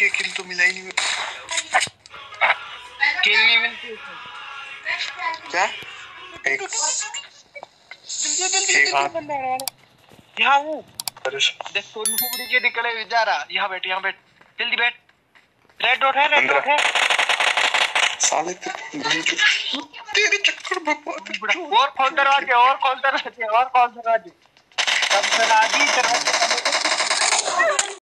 के किल तो मिला ही नहीं किल नहीं मिलती क्या जल्दी बंदा है यहाँ हूँ देख तो नुबड़ी के निकले बेचारा यहाँ बैठ जल्दी बैठ रेड डॉट है साले तेरे चक्कर में और खोल दरवाजे सब दरवाजे